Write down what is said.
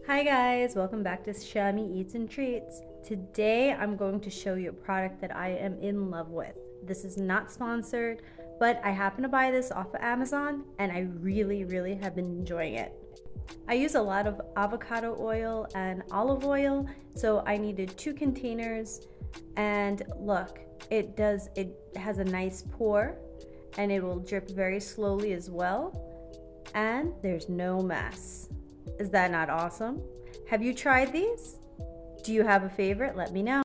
Hi guys, welcome back to Shami Eats and Treats. Today I'm going to show you a product that I am in love with. This is not sponsored, but I happen to buy this off of Amazon and I really have been enjoying it. I use a lot of avocado oil and olive oil, so I needed 2 containers, and look, it has a nice pour and it will drip very slowly as well, and there's no mess. Is that not awesome? Have you tried these? Do you have a favorite? Let me know.